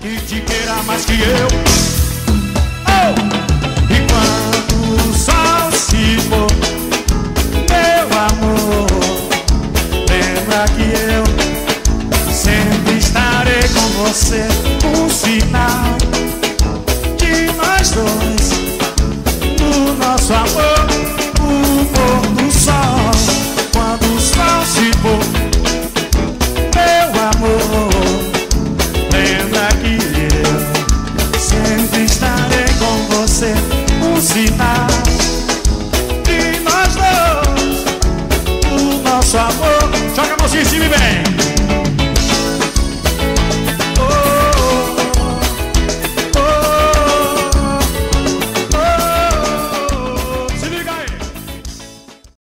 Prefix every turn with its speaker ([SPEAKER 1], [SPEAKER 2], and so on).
[SPEAKER 1] e te queira mais que eu. Oh! E quando o sol se for, meu amor, lembra que eu sempre estarei com você. Um sinal de nós dois, do nosso amor, o pôr do sol. Quando o sol se for, meu amor, lembra que eu sempre estarei com você. Um sinal de nós dois, o nosso amor. Joga a mãozinha em cima e vem.